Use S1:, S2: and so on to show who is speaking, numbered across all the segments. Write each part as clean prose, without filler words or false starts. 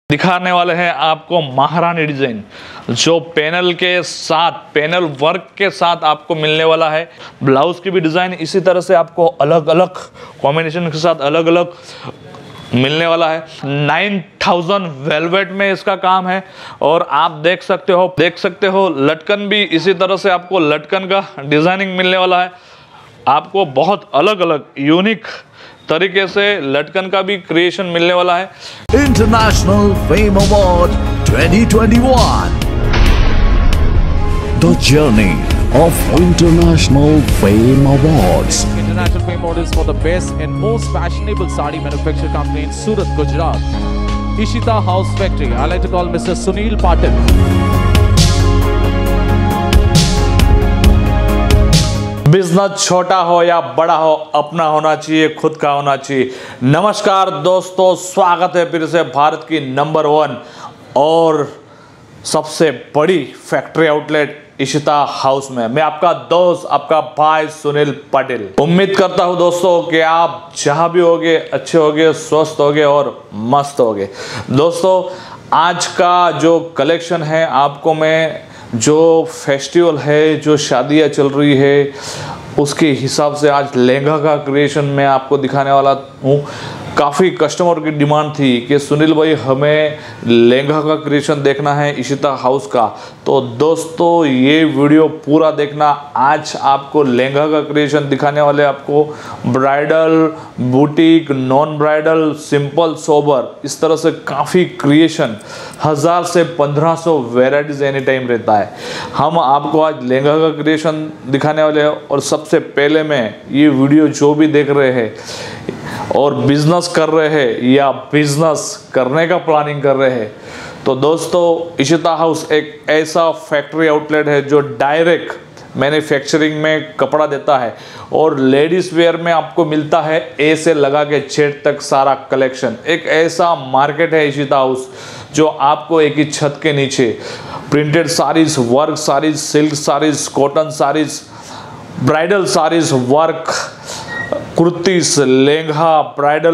S1: दिखाने वाले हैं आपको महारानी डिजाइन, जो पैनल के साथ, पैनल वर्क के साथ आपको मिलने वाला है। ब्लाउज की भी डिजाइन इसी तरह से आपको अलग अलग कॉम्बिनेशन के साथ अलग अलग मिलने वाला है। 9000 वेलवेट में इसका काम है और आप देख सकते हो लटकन भी इसी तरह से आपको लटकन का डिजाइनिंग मिलने वाला है। आपको बहुत अलग अलग यूनिक तरीके से लटकन का भी क्रिएशन मिलने वाला है।
S2: International fame award 2021, the journey of International Fame Awards.
S3: International Fame Awards for the best and most fashionable sari manufacturing company in Surat, Gujarat. Ishita House Factory. I like to call Mr. Sunil Patil.
S1: Business छोटा हो या बड़ा हो, अपना होना चाहिए, खुद का होना चाहिए। नमस्कार दोस्तों, स्वागत है फिर से भारत की नंबर 1 और सबसे बड़ी फैक्ट्री आउटलेट इशिता हाउस में। मैं आपका दोस्त, आपका भाई सुनील पटेल। उम्मीद करता हूं दोस्तों कि आप जहां भी होगे अच्छे होगे, स्वस्थ होगे और मस्त होगे। दोस्तों, आज का जो कलेक्शन है आपको मैं जो फेस्टिवल है, जो शादियां चल रही है, उसके हिसाब से आज लहंगा का क्रिएशन मैं आपको दिखाने वाला हूँ। काफ़ी कस्टमर की डिमांड थी कि सुनील भाई हमें लहंगा का क्रिएशन देखना है इशिता हाउस का। तो दोस्तों ये वीडियो पूरा देखना। आज आपको लहंगा का क्रिएशन दिखाने वाले, आपको bridal, boutique, non bridal, simple, sober, इस तरह से काफ़ी क्रिएशन 1000 से 1500 वेराइटीज एनी टाइम रहता है। हम आपको आज लहंगा का क्रिएशन दिखाने वाले हैं। और सबसे पहले मैं ये वीडियो जो भी देख रहे हैं और बिजनेस कर रहे हैं या बिजनेस करने का प्लानिंग कर रहे हैं, तो दोस्तों इशिता हाउस एक ऐसा फैक्ट्री आउटलेट है जो डायरेक्ट मैन्युफैक्चरिंग में कपड़ा देता है और लेडीज वेयर में आपको मिलता है ए से लगा के जेड तक सारा कलेक्शन। एक ऐसा मार्केट है इशिता हाउस जो आपको एक ही छत के नीचे printed saris, work saris, silk saris, cotton saris, bridal saris, work kurtis, lehenga, bridal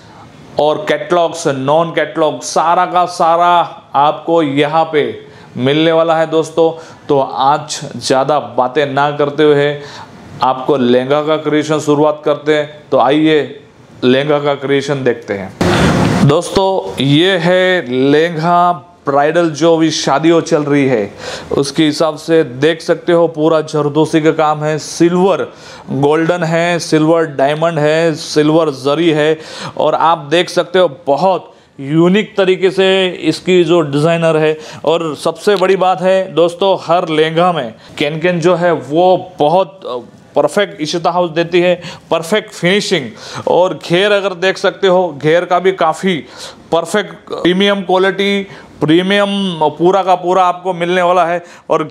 S1: और कैटलॉग्स, नॉन कैटलॉग, सारा का सारा आपको यहाँ पे मिलने वाला है दोस्तों। तो आज ज़्यादा बातें ना करते हुए आपको लहंगा का क्रिएशन शुरुआत करते हैं। तो आइए लहंगा का क्रिएशन देखते हैं। दोस्तों ये है लहंगा ब्राइडल, जो भी शादियों चल रही है उसके हिसाब से देख सकते हो पूरा जरदोसी का काम है। सिल्वर गोल्डन है, सिल्वर डायमंड है, सिल्वर जरी है और आप देख सकते हो बहुत यूनिक तरीके से इसकी जो डिज़ाइनर है। और सबसे बड़ी बात है दोस्तों, हर लहंगा में कैन जो है वो बहुत परफेक्ट इशिता हाउस देती है, परफेक्ट फिनिशिंग। और घेर अगर देख सकते हो, घेर का भी काफ़ी परफेक्ट प्रीमियम क्वालिटी, प्रीमियम पूरा का पूरा आपको मिलने वाला है। और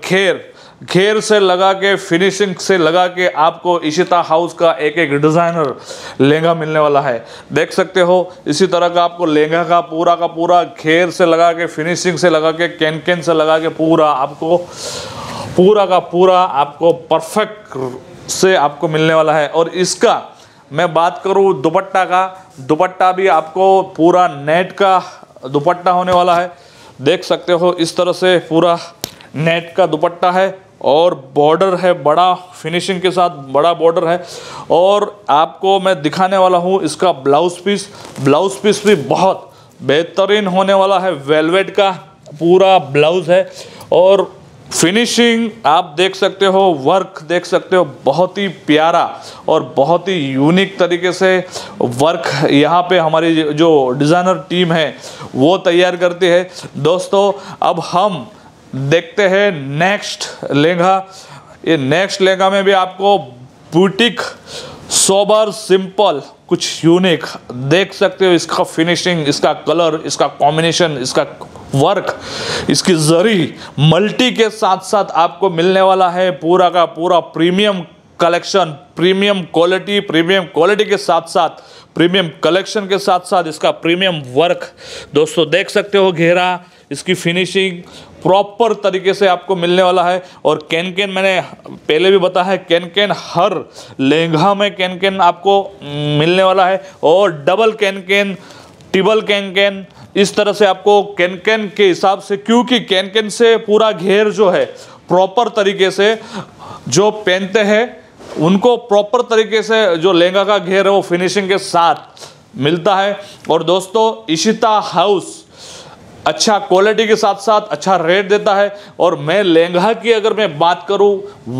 S1: घेर से लगा के, फिनिशिंग से लगा के आपको इशिता हाउस का एक एक डिज़ाइनर लहंगा मिलने वाला है। देख सकते हो इसी तरह का आपको लहंगा का पूरा घेर से लगा के, फिनिशिंग से लगा के, कैन से लगा के पूरा आपको पूरा का पूरा आपको परफेक्ट से आपको मिलने वाला है। और इसका मैं बात करूँ दुपट्टा का, दुपट्टा भी आपको पूरा नेट का दुपट्टा होने वाला है। देख सकते हो इस तरह से पूरा नेट का दुपट्टा है और बॉर्डर है, बड़ा फिनिशिंग के साथ बड़ा बॉर्डर है। और आपको मैं दिखाने वाला हूँ इसका ब्लाउज पीस भी बहुत बेहतरीन होने वाला है। वेलवेट का पूरा ब्लाउज है और फिनिशिंग आप देख सकते हो, वर्क देख सकते हो, बहुत ही प्यारा और बहुत ही यूनिक तरीके से वर्क यहाँ पे हमारी जो डिज़ाइनर टीम है वो तैयार करती है। दोस्तों अब हम देखते हैं नेक्स्ट लहंगा। ये नेक्स्ट लहंगा में भी आपको बुटीक, सोबर, सिंपल, कुछ यूनिक देख सकते हो। इसका फिनिशिंग, इसका कलर, इसका कॉम्बिनेशन, इसका वर्क, इसकी जरी मल्टी के साथ साथ आपको मिलने वाला है पूरा का पूरा प्रीमियम कलेक्शन, प्रीमियम क्वालिटी के साथ साथ प्रीमियम कलेक्शन के साथ साथ इसका प्रीमियम वर्क। दोस्तों देख सकते हो घेरा, इसकी फिनिशिंग प्रॉपर तरीके से आपको मिलने वाला है। और कैन मैंने पहले भी बताया है, कैन हर लहंगा में कैन आपको मिलने वाला है। और डबल कैन, ट्रिपल कैन, इस तरह से आपको कैन के हिसाब से, क्योंकि कैन से पूरा घेर जो है प्रॉपर तरीके से जो पहनते हैं उनको प्रॉपर तरीके से जो लहंगा का घेर है वो फिनिशिंग के साथ मिलता है। और दोस्तों इशिता हाउस अच्छा क्वालिटी के साथ साथ अच्छा रेट देता है। और मैं लहंगा की अगर मैं बात करूं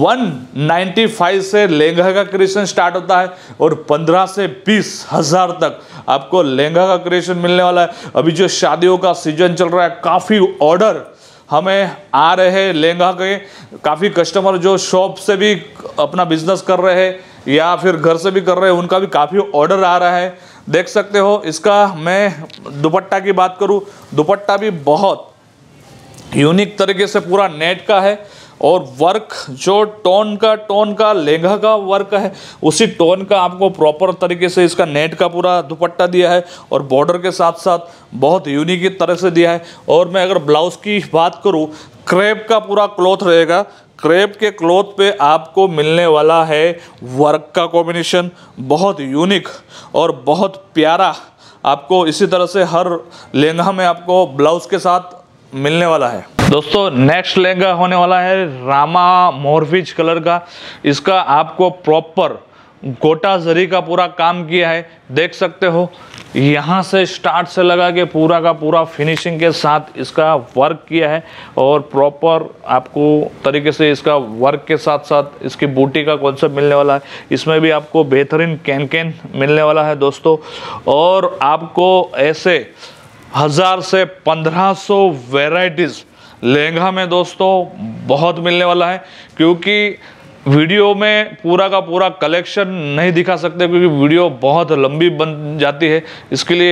S1: 195 से लहंगा का क्रिएशन स्टार्ट होता है और 15 से 20 हज़ार तक आपको लहंगा का क्रिएशन मिलने वाला है। अभी जो शादियों का सीजन चल रहा है, काफ़ी ऑर्डर हमें आ रहे हैं लहंगा के। काफ़ी कस्टमर जो शॉप से भी अपना बिजनेस कर रहे हैं या फिर घर से भी कर रहे हैं, उनका भी काफ़ी ऑर्डर आ रहा है। देख सकते हो इसका मैं दुपट्टा की बात करूं, दुपट्टा भी बहुत यूनिक तरीके से पूरा नेट का है और वर्क जो टोन का लहंगा का वर्क है उसी टोन का आपको प्रॉपर तरीके से इसका नेट का पूरा दुपट्टा दिया है और बॉर्डर के साथ साथ बहुत यूनिक तरह से दिया है। और मैं अगर ब्लाउज की बात करूं, क्रेप का पूरा क्लॉथ रहेगा। क्रेप के क्लॉथ पे आपको मिलने वाला है वर्क का कॉम्बिनेशन, बहुत यूनिक और बहुत प्यारा। आपको इसी तरह से हर लहंगा में आपको ब्लाउज के साथ मिलने वाला है। दोस्तों नेक्स्ट लहंगा होने वाला है रामा मोरविच कलर का। इसका आपको प्रॉपर गोटा जरी का पूरा काम किया है, देख सकते हो। यहाँ से स्टार्ट से लगा के पूरा का पूरा फिनिशिंग के साथ इसका वर्क किया है और प्रॉपर आपको तरीके से इसका वर्क के साथ साथ इसकी बूटी का कॉन्सेप्ट मिलने वाला है। इसमें भी आपको बेहतरीन कैन मिलने वाला है दोस्तों। और आपको ऐसे 1000 से 1500 वेराइटीज़ लहंगा में दोस्तों बहुत मिलने वाला है, क्योंकि वीडियो में पूरा का पूरा कलेक्शन नहीं दिखा सकते क्योंकि वीडियो बहुत लंबी बन जाती है। इसके लिए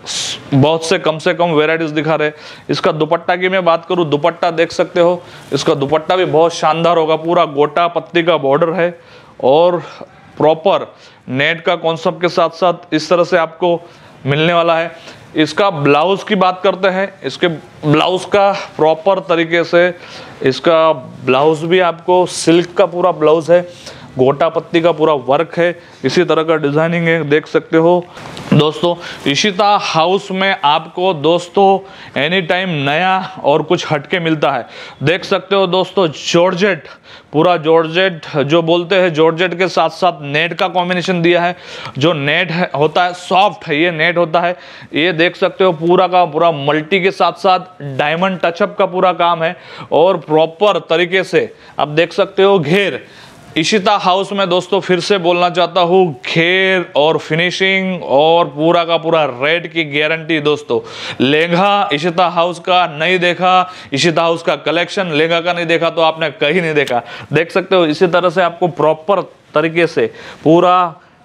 S1: बहुत से कम वेराइटीज़ दिखा रहे। इसका दुपट्टा की मैं बात करूं, दुपट्टा देख सकते हो, इसका दुपट्टा भी बहुत शानदार होगा। पूरा गोटा पत्ती का बॉर्डर है और प्रॉपर नेट का कॉन्सेप्ट के साथ साथ इस तरह से आपको मिलने वाला है। इसका ब्लाउज की बात करते हैं, इसके ब्लाउज का प्रॉपर तरीके से इसका ब्लाउज भी आपको सिल्क का पूरा ब्लाउज है, गोटा पत्ती का पूरा वर्क है, इसी तरह का डिजाइनिंग है, देख सकते हो दोस्तों। इशिता हाउस में आपको दोस्तों एनी टाइम नया और कुछ हटके मिलता है। देख सकते हो दोस्तों जॉर्जेट, पूरा जॉर्जेट जो बोलते हैं, जॉर्जेट के साथ साथ नेट का कॉम्बिनेशन दिया है। जो नेट है होता है सॉफ्ट है, ये नेट होता है। ये देख सकते हो पूरा का पूरा मल्टी के साथ साथ डायमंड टचअप का पूरा काम है और प्रॉपर तरीके से आप देख सकते हो घेर। इशिता हाउस में दोस्तों फिर से बोलना चाहता हूँ, घेर और फिनिशिंग और पूरा का पूरा रेट की गारंटी दोस्तों। लहंगा इशिता हाउस का नहीं देखा, इशिता हाउस का कलेक्शन लहंगा का नहीं देखा तो आपने कहीं नहीं देखा। देख सकते हो इसी तरह से आपको प्रॉपर तरीके से पूरा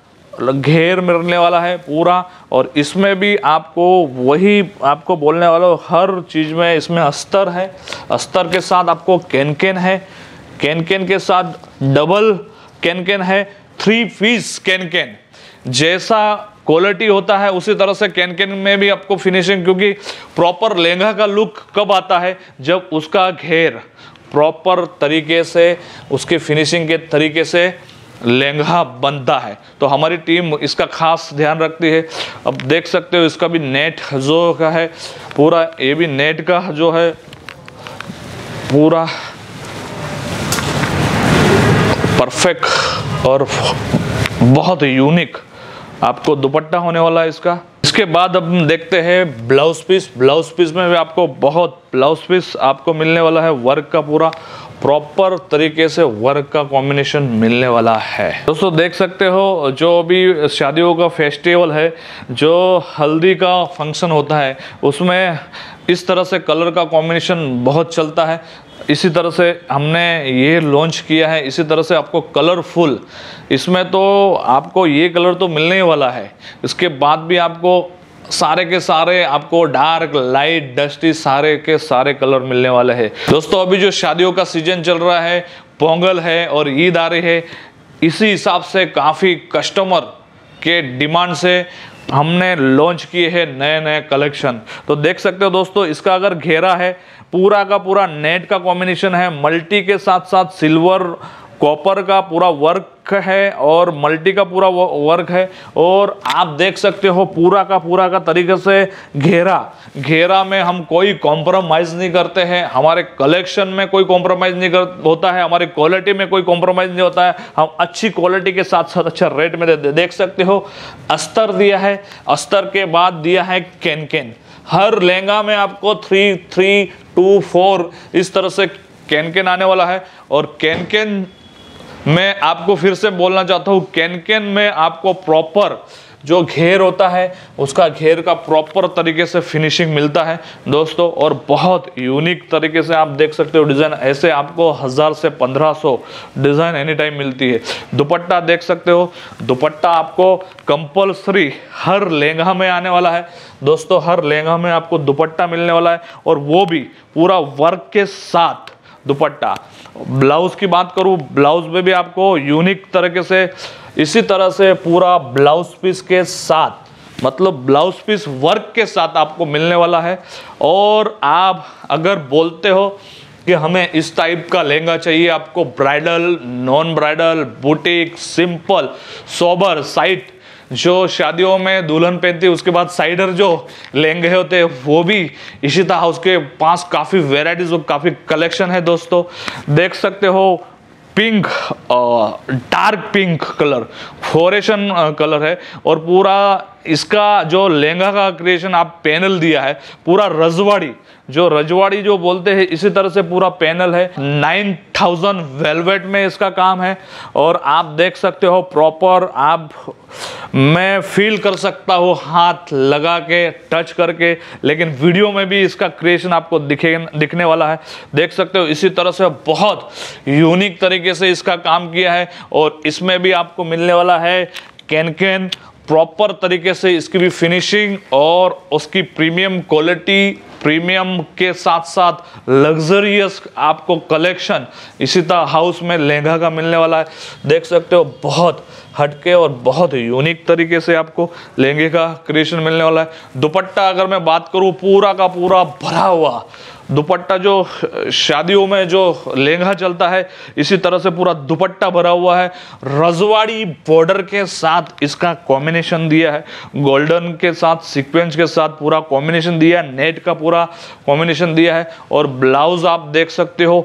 S1: घेर मिलने वाला है पूरा। और इसमें भी आपको वही आपको बोलने वाला हूँ, हर चीज़ में इसमें अस्तर है, अस्तर के साथ आपको कैन है, कैन के साथ डबल कैन है, 3 पीस कैन। जैसा क्वालिटी होता है उसी तरह से कैन में भी आपको फिनिशिंग, क्योंकि प्रॉपर लहंगा का लुक कब आता है जब उसका घेर प्रॉपर तरीके से उसके फिनिशिंग के तरीके से लहंगा बनता है। तो हमारी टीम इसका खास ध्यान रखती है। अब देख सकते हो इसका भी नेट जो का है पूरा, ये भी नेट का जो है पूरा परफेक्ट और बहुत यूनिक आपको दुपट्टा होने वाला है इसका। इसके बाद अब हम देखते हैं ब्लाउज पीस। ब्लाउज पीस में भी आपको बहुत ब्लाउज पीस आपको मिलने वाला है, वर्क का पूरा प्रॉपर तरीके से वर्क का कॉम्बिनेशन मिलने वाला है। दोस्तों देख सकते हो जो भी शादियों का फेस्टिवल है, जो हल्दी का फंक्शन होता है, उसमें इस तरह से कलर का कॉम्बिनेशन बहुत चलता है। इसी तरह से हमने ये लॉन्च किया है, इसी तरह से आपको कलरफुल, इसमें तो आपको ये कलर तो मिलने ही वाला है। इसके बाद भी आपको सारे के सारे आपको डार्क लाइट डस्टी सारे के सारे कलर मिलने वाले हैं दोस्तों। अभी जो शादियों का सीजन चल रहा है, पोंगल है और ईद आ रही है, इसी हिसाब से काफ़ी कस्टमर के डिमांड से हमने लॉन्च किए हैं नए नए कलेक्शन। तो देख सकते हो दोस्तों इसका अगर घेरा है पूरा का पूरा नेट का कॉम्बिनेशन है, मल्टी के साथ साथ सिल्वर कॉपर का पूरा वर्क है और मल्टी का पूरा वर्क है। और आप देख सकते हो पूरा का तरीके से घेरा में हम कोई कॉम्प्रोमाइज़ नहीं करते हैं। हमारे कलेक्शन में कोई कॉम्प्रोमाइज़ नहीं होता है, हमारी क्वालिटी में कोई कॉम्प्रोमाइज़ नहीं होता है। हम अच्छी क्वालिटी के साथ साथ अच्छा रेट में देख सकते हो। अस्तर दिया है, अस्तर के बाद दिया है कैन। हर लहंगा में आपको 3, 3, 2, 4 इस तरह से कैन आने वाला है। और कैन मैं आपको फिर से बोलना चाहता हूँ, कैन में आपको प्रॉपर जो घेर होता है उसका घेर का प्रॉपर तरीके से फिनिशिंग मिलता है दोस्तों। और बहुत यूनिक तरीके से आप देख सकते हो डिज़ाइन, ऐसे आपको 1000 से 1500 डिज़ाइन एनी टाइम मिलती है। दुपट्टा देख सकते हो, दुपट्टा आपको कंपल्सरी हर लहंगा में आने वाला है दोस्तों। हर लहंगा में आपको दुपट्टा मिलने वाला है और वो भी पूरा वर्क के साथ दुपट्टा। ब्लाउज की बात करूं, ब्लाउज में भी आपको यूनिक तरीके से इसी तरह से पूरा ब्लाउज पीस के साथ, मतलब ब्लाउज पीस वर्क के साथ आपको मिलने वाला है। और आप अगर बोलते हो कि हमें इस टाइप का लहंगा चाहिए, आपको bridal, non bridal, boutique, simple, sober, side, जो शादियों में दुल्हन पहनती है उसके बाद साइडर जो लहंगे होते हैं वो भी इशिता हाउस के पास काफ़ी वेराइटीज और काफ़ी कलेक्शन है दोस्तों। देख सकते हो पिंक, डार्क पिंक कलर, फ्लोरेशन कलर है। और पूरा इसका जो लहंगा का क्रिएशन आप पैनल दिया है पूरा रजवाड़ी जो बोलते हैं इसी तरह से पूरा पैनल है। 9000 वेलवेट में इसका काम है। और आप देख सकते हो प्रॉपर, मैं फील कर सकता हूँ हाथ लगा के, टच करके, लेकिन वीडियो में भी इसका क्रिएशन आपको दिखने वाला है। देख सकते हो इसी तरह से बहुत यूनिक तरीके से इसका काम किया है। और इसमें भी आपको मिलने वाला है कैन प्रॉपर तरीके से, इसकी भी फिनिशिंग और उसकी प्रीमियम क्वालिटी, प्रीमियम के साथ साथ लग्जरियस आपको कलेक्शन इशिता हाउस में लहंगा का मिलने वाला है। देख सकते हो बहुत हटके और बहुत यूनिक तरीके से आपको लहंगे का क्रिएशन मिलने वाला है। दुपट्टा अगर मैं बात करूं, पूरा का पूरा भरा हुआ दुपट्टा, जो शादियों में जो लहंगा चलता है इसी तरह से पूरा दुपट्टा भरा हुआ है। रजवाड़ी बॉर्डर के साथ इसका कॉम्बिनेशन दिया है, गोल्डन के साथ सीक्वेंस के साथ पूरा कॉम्बिनेशन दिया है, नेट का पूरा कॉम्बिनेशन दिया है। और ब्लाउज आप देख सकते हो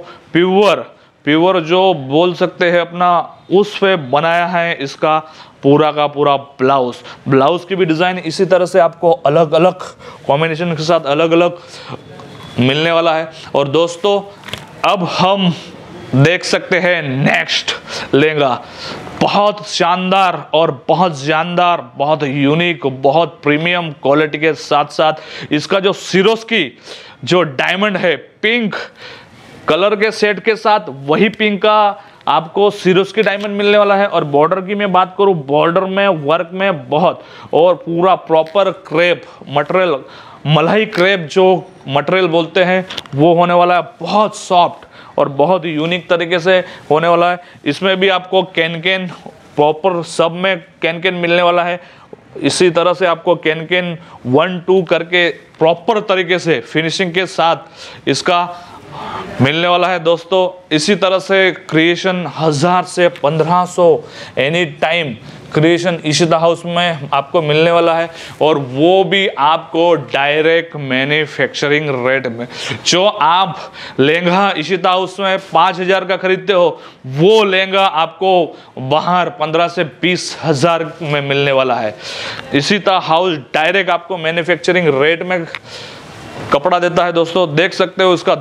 S1: प्योर जो बोल सकते हैं अपना, उस पे बनाया है इसका पूरा का पूरा ब्लाउज की भी डिज़ाइन इसी तरह से आपको अलग अलग कॉम्बिनेशन के साथ अलग अलग मिलने वाला है। और दोस्तों अब हम देख सकते हैं नेक्स्ट लहंगा, बहुत शानदार और बहुत जानदार, बहुत यूनिक, बहुत प्रीमियम क्वालिटी के साथ साथ इसका जो सिरोस्की जो डायमंड है पिंक कलर के सेट के साथ, वही पिंक का आपको सिरोस्की डायमंड मिलने वाला है। और बॉर्डर की मैं बात करूं, बॉर्डर में वर्क में बहुत, और पूरा प्रॉपर क्रेप मटेरियल, मलाई क्रेप जो मटेरियल बोलते हैं वो होने वाला है, बहुत सॉफ्ट और बहुत यूनिक तरीके से होने वाला है। इसमें भी आपको कैन प्रॉपर सब में कैन मिलने वाला है। इसी तरह से आपको कैन 1, 2 करके प्रॉपर तरीके से फिनिशिंग के साथ इसका मिलने वाला है दोस्तों। इसी तरह से क्रिएशन 1000 से 1500 any time creation Ishita House में आपको मिलने वाला है। और वो भी आपको डायरेक्ट मैन्युफैक्चरिंग रेट में। जो आप लहंगा इशिता हाउस में 5000 का खरीदते हो, वो लहंगा आपको बाहर 15 से 20,000 में मिलने वाला है। इशिता हाउस डायरेक्ट आपको मैन्युफैक्चरिंग रेट में कपड़ा देता है दोस्तों। देख सकते हो इसका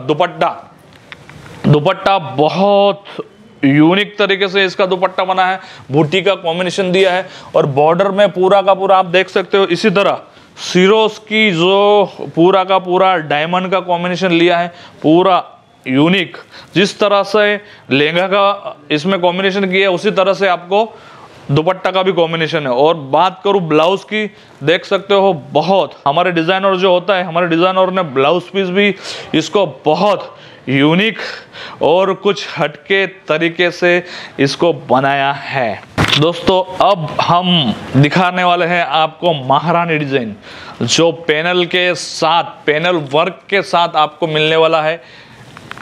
S1: दुपट्टा बहुत यूनिक तरीके से इसका दुपट्टा बना है, बूटी का कॉम्बिनेशन दिया है। और बॉर्डर में पूरा का पूरा आप देख सकते हो इसी तरह सिरोस की जो पूरा का पूरा डायमंड का कॉम्बिनेशन लिया है, पूरा यूनिक। जिस तरह से लहंगा का इसमें कॉम्बिनेशन किया है उसी तरह से आपको दुपट्टा का भी कॉम्बिनेशन है। और बात करूं ब्लाउज की, देख सकते हो बहुत हमारे डिजाइनर जो होता है, हमारे डिजाइनर ने ब्लाउज पीस भी इसको बहुत यूनिक और कुछ हटके तरीके से इसको बनाया है दोस्तों। अब हम दिखाने वाले हैं आपको महारानी डिजाइन, जो पैनल के साथ, पैनल वर्क के साथ आपको मिलने वाला है।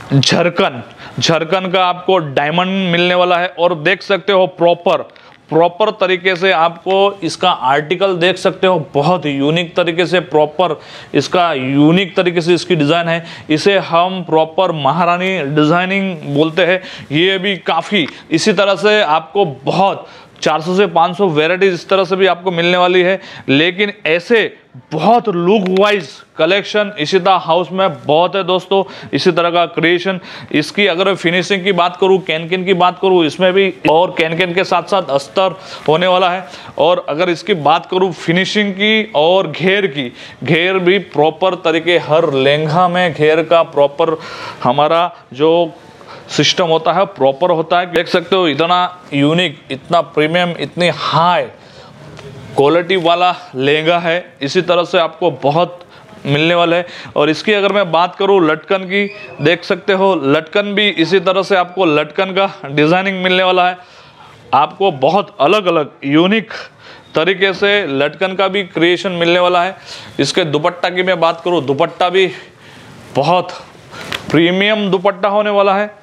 S1: झरकन का आपको डायमंड मिलने वाला है। और देख सकते हो प्रॉपर तरीके से आपको इसका आर्टिकल देख सकते हो, बहुत यूनिक तरीके से प्रॉपर इसका यूनिक तरीके से इसकी डिज़ाइन है। इसे हम प्रॉपर महारानी डिज़ाइनिंग बोलते हैं। ये भी काफ़ी इसी तरह से आपको बहुत 400 से 500 वेराइटीज इस तरह से भी आपको मिलने वाली है। लेकिन ऐसे बहुत look wise collection Ishita House में बहुत है दोस्तों। इसी तरह का क्रिएशन, इसकी अगर फिनिशिंग की बात करूँ, कैनकिन की बात करूँ, इसमें भी और कैनकिन के साथ साथ अस्तर होने वाला है। और अगर इसकी बात करूँ फिनिशिंग की और घेर की, घेर भी प्रॉपर तरीके, हर लहंगा में घेर का प्रॉपर हमारा जो सिस्टम होता है प्रॉपर होता है। देख सकते हो इतना यूनिक, इतना प्रीमियम, इतनी हाई क्वालिटी वाला लहंगा है। इसी तरह से आपको बहुत मिलने वाला है। और इसकी अगर मैं बात करूं लटकन की, देख सकते हो लटकन भी इसी तरह से आपको लटकन का डिज़ाइनिंग मिलने वाला है। आपको बहुत अलग अलग यूनिक तरीके से लटकन का भी क्रिएशन मिलने वाला है। इसके दुपट्टा की मैं बात करूं, दुपट्टा भी बहुत प्रीमियम दुपट्टा होने वाला है।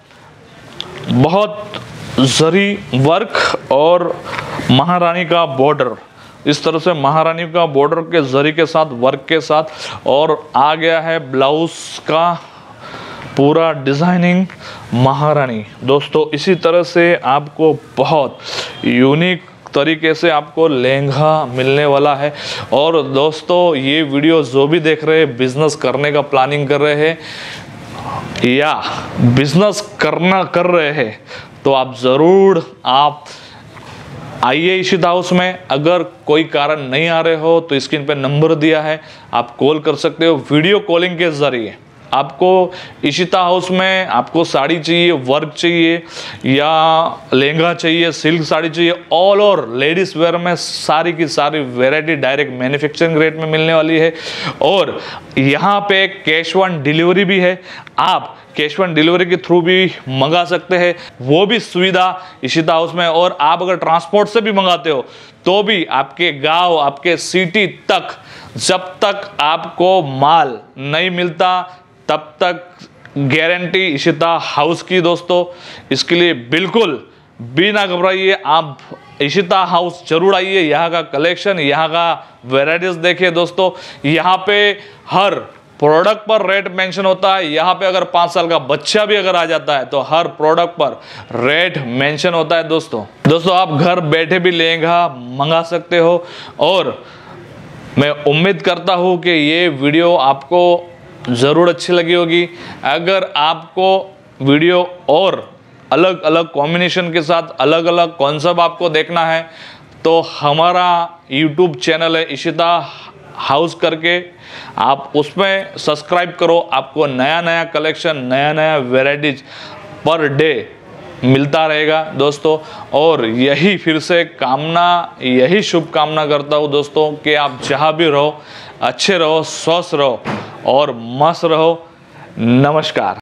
S1: बहुत जरी वर्क और महारानी का बॉर्डर, इस तरह से महारानी का बॉर्डर के जरी के साथ, वर्क के साथ। और आ गया है ब्लाउज का पूरा डिज़ाइनिंग महारानी दोस्तों। इसी तरह से आपको बहुत यूनिक तरीके से आपको लहंगा मिलने वाला है। और दोस्तों ये वीडियो जो भी देख रहे हैं, बिजनेस करने का प्लानिंग कर रहे हैं या बिजनेस कर रहे हैं, तो आप ज़रूर आप आइए इशिता हाउस में। अगर कोई कारण नहीं आ रहे हो तो स्क्रीन पे नंबर दिया है, आप कॉल कर सकते हो। वीडियो कॉलिंग के ज़रिए आपको इशिता हाउस में आपको साड़ी चाहिए, वर्क चाहिए या लहंगा चाहिए, सिल्क साड़ी चाहिए, ऑल ओवर लेडीज़ वेयर में सारी की सारी वैरायटी डायरेक्ट मैन्युफैक्चरिंग रेट में मिलने वाली है। और यहाँ पे कैश ऑन डिलीवरी भी है, आप कैश ऑन डिलीवरी के थ्रू भी मंगा सकते हैं, वो भी सुविधा इशिता हाउस में। और आप अगर ट्रांसपोर्ट से भी मंगाते हो तो भी आपके गांव, आपके सिटी तक जब तक आपको माल नहीं मिलता तब तक गारंटी इशिता हाउस की दोस्तों। इसके लिए बिल्कुल बिना घबराइए, आप इशिता हाउस जरूर आइए। यहाँ का कलेक्शन, यहाँ का वैराइटीज देखिए दोस्तों। यहाँ पे हर प्रोडक्ट पर रेट मेंशन होता है। यहाँ पे अगर 5 साल का बच्चा भी अगर आ जाता है तो हर प्रोडक्ट पर रेट मेंशन होता है दोस्तों। आप घर बैठे भी लहंगा मंगा सकते हो। और मैं उम्मीद करता हूँ कि ये वीडियो आपको ज़रूर अच्छी लगी होगी। अगर आपको वीडियो और अलग अलग कॉम्बिनेशन के साथ अलग अलग कॉन्सेप्ट आपको देखना है तो हमारा यूट्यूब चैनल है इशिता हाउस करके, आप उसमें सब्सक्राइब करो। आपको नया नया कलेक्शन, नया नया वेराइटीज पर डे मिलता रहेगा दोस्तों। और यही फिर से यही शुभकामना करता हूँ दोस्तों कि आप जहाँ भी रहो अच्छे रहो, स्वस्थ रहो और मस्त रहो। नमस्कार।